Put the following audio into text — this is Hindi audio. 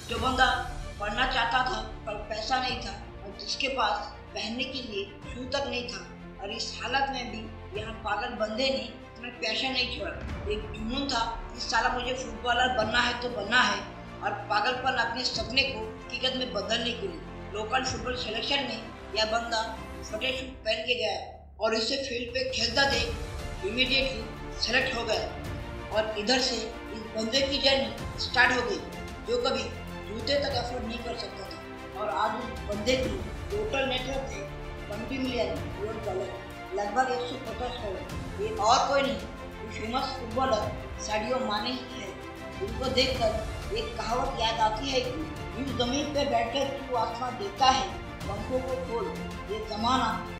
जो बंदा पढ़ना चाहता था पर पैसा नहीं था और जिसके पास पहनने के लिए शू तक नहीं था, और इस हालत में भी यहाँ पागल बंदे ने अपना पैशन नहीं छोड़ा। एक जुनून था कि साला मुझे फुटबॉलर बनना है तो बनना है, और पागलपन अपने सपने को हकीकत में बदलने के लिए लोकल फुटबॉल सिलेक्शन में यह बंदा फटे शूट पहन के गया और इसे फील्ड पे खेलता देख इमीडिएटली सेलेक्ट हो गया। और इधर से इस बंदे की जर्नी स्टार्ट हो गई जो कभी जूते तक अफोर्ड नहीं कर सकता था, और आज उस बंदे की टोटल नेटवर्थ है $20 मिलियन, लगभग 150 करोड़। ये और कोई नहीं, फेमस फुटबॉलर साडियो माने ही है। उनको देखकर एक कहावत याद आती है कि इस जमीन पर बैठकर तू आसमान देखता है, पंखों को खोल, ये जमाना